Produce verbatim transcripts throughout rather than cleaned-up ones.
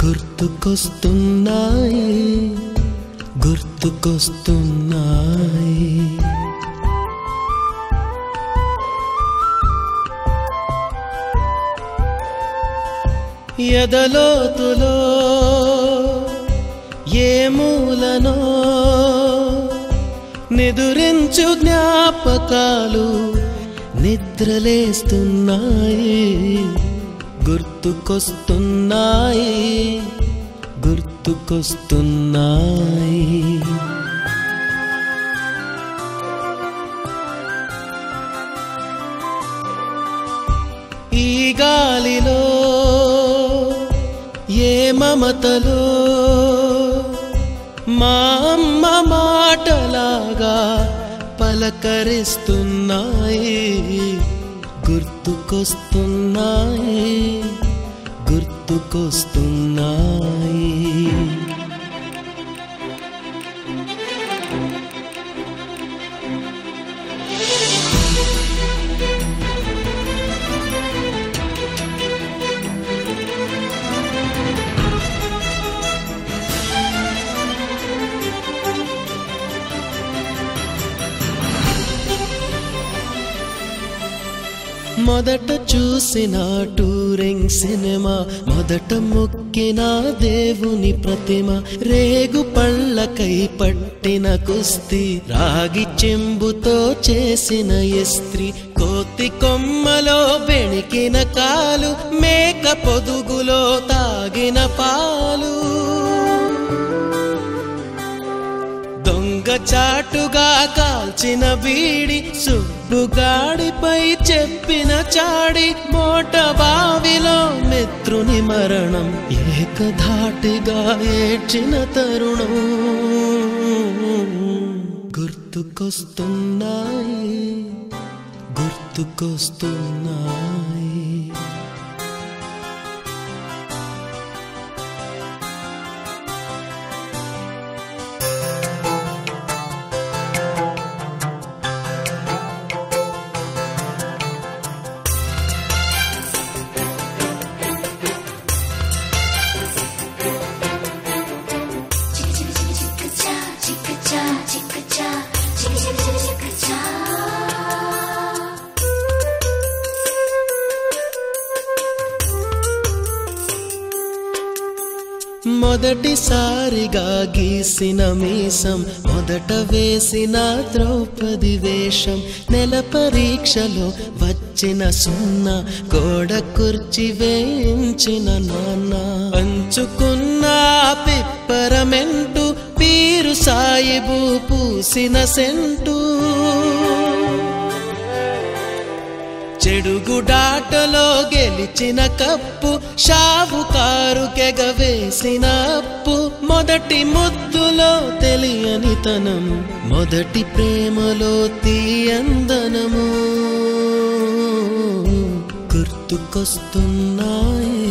గుర్తుకొస్తున్నాయి గుర్తుకొస్తున్నాయి ఎదలోతులో ఏ మూలనో నిదురించు జ్ఞాపకాలు నిద్రలేస్తున్నాయి గుర్తుకొస్తున్నాయి గుర్తుకొస్తున్నాయి ఈ గాలిలో ఏ మమతలో మా అమ్మ మాటలాగా పలకరిస్తున్నాయి గుర్తుకొస్తున్నాయి గుర్తుకొస్తున్నాయి మొదట చూసిన టూరింగ్ సినిమా మొదట మొక్కిన దేవుని ప్రతిమ రేగు పళ్ళకై పట్టిన కుస్తీ రాగి చెంబుతో చేసిన ఇస్త్రీ కోతి కొమ్మలో బెణికిన కాలు మేక పొదుగులో తాగిన పాలు దొంగ చాటుగా కాల్చిన బీడి సుబ్బుగాడిపై చెప్పిన చాడి మోట బావిలో మిత్రుని మరణం ఏకధాటిగా ఏడ్చిన తరుణం గుర్తుకొస్తున్నాయి గుర్తుకొస్తున్నాయి మొదటిసారిగా గీసిన మీసం మొదట వేసిన ద్రౌపది వేషం నెల పరీక్షలో వచ్చిన సున్నా గోడ కుర్చీ వేయించిన నాన్న పంచుకున్న పిప్పరమెంటు పీరు సాయిబు పూసిన సెంటు చెడుగుడాటలో గెలిచిన కప్పు షావుకారు కెగవేసిన అప్పు మొదటి ముద్దులో తెలియని తనము మొదటి ప్రేమలో తీయందనము గుర్తుకొస్తున్నాయి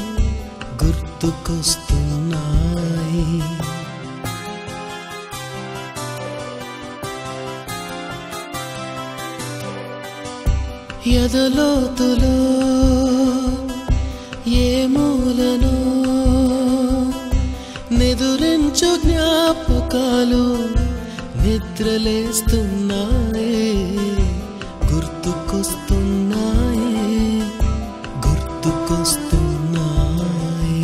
గుర్తుకొస్తున్నాయి ఎదలోతులో ఏ మూలనో నిదురించు జ్ఞాపకాలు నిద్రలేస్తున్నాయి గుర్తుకొస్తున్నాయి గుర్తుకొస్తున్నాయి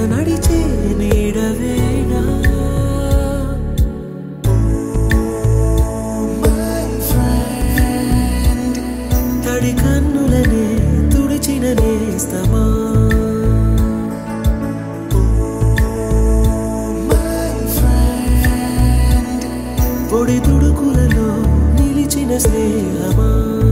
నడిచే నీడవేనా తడి కన్నులనే తుడిచిన నేస్తమా పొడి తుడుకులలో నిలిచిన స్నేహమా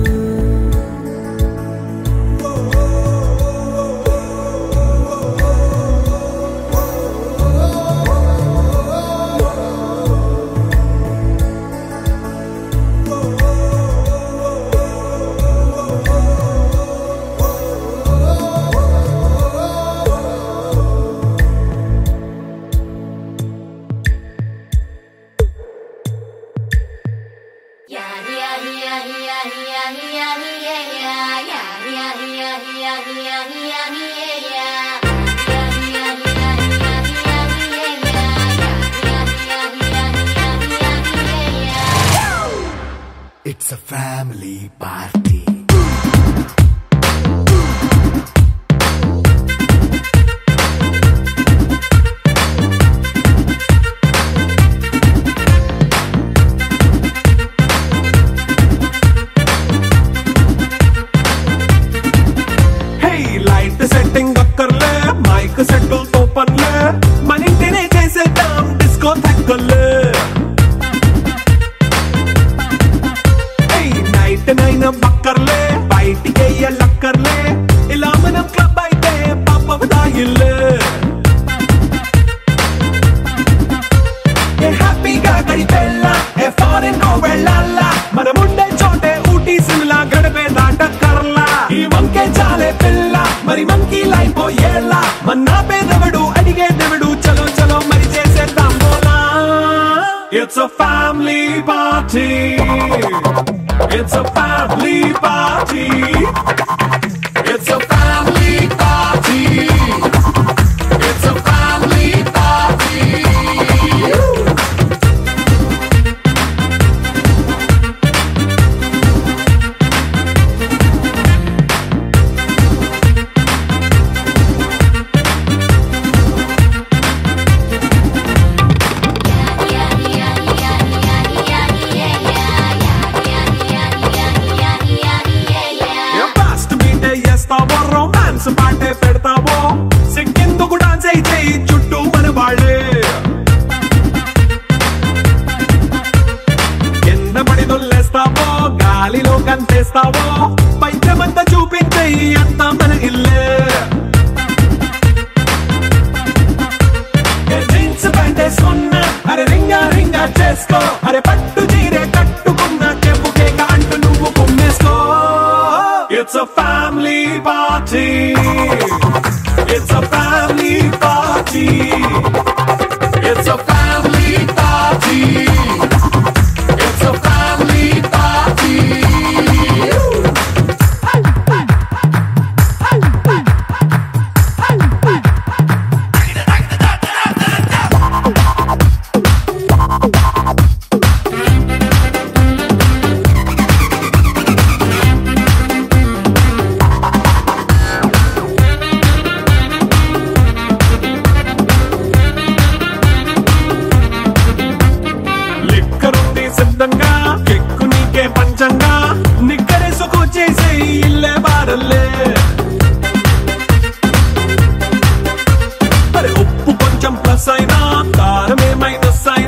It's a family party. Hey, light setting akkarle, mic settle to panle, manintine chesedam disco thakkale. నైన బక్కర్లే బయటికి లక్కర్లే ఇలా మనం క్లబ్ అయితే పాపం దాయిల్లే ఏ హ్యాపీగా గడిపెల్లా ఏ ఫారెన్ నో వెళ్ళాలా మనముండే చోటే ఊటీ సిమ్లా గడిపే దాటక్కర్లా ఈ వంకే చాలే పిల్ల మరి మంకీ లైఫ్ ఏళ్ళ మన్నా పేదవడు అడిగే దేవుడు చలో చలో మరి చేసేద్దాం బోలా It's a family party It's a family party. It's a family party. It's a family party. Romance పాటే పెడతావో సిగ్గెందుకు డాన్స్ అయి చేయి చుట్టూ మన వాళ్ళే కింద పడి దొల్లేస్తావో గాలిలో కంటేస్తావో పైద్యమంతా చూపించేయి అంతా మన ఇల్లే జీన్స్ ప్యాంట్ వేసుకున్నా అరే రింగా రింగా చేసుకో అరే పట్టు చీరే కట్టుకున్నా చెవు కేక అంటూ నువ్వు కుమ్మేసుకో It's a family party. It's a family party. It's a family party. It's a family party. కెక్కు నీకే పంచంగా నిక్కరేసుకు చేసే ఇల్లే బారల్లే మరి ఉప్పు కొంచెం ప్లస్ అయినా కారమే మైనస్ అయినా